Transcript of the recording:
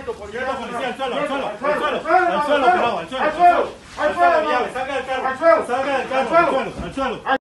alto, policía. Quieto, policía, al suelo, al suelo, Al suelo, al suelo, al suelo, pelado, al suelo, al suelo, al suelo, salga del carro, al suelo, salga del carro, al suelo, al suelo.